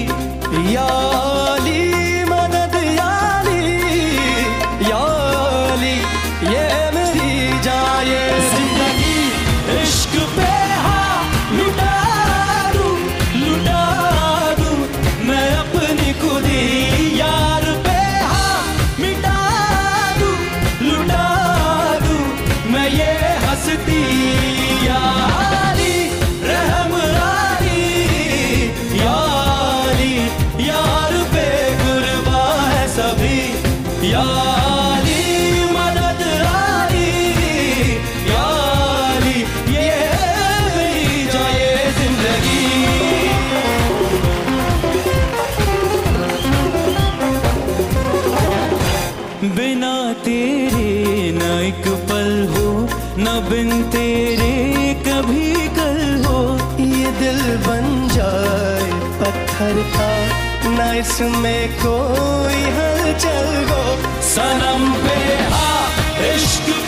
याली मदद याली, याली ये मेरी जाए जिंदगी इश्क पे हाँ लुटा दूं मैं अपनी खुद ही यार पे हाँ मिटा दूं लुटा दूं मैं ये हंसती यारी रहम आली यारी यार पे गुरबा है सभी यारी मदद आली यारी ये मेरी जाए जिंदगी। बिना तेरे न एक पल हो न बिन तेरे कभी कल हो, ये दिल बन जाए पत्थर का न इसमें कोई हलचल हो। सनम पे हाँ इश्क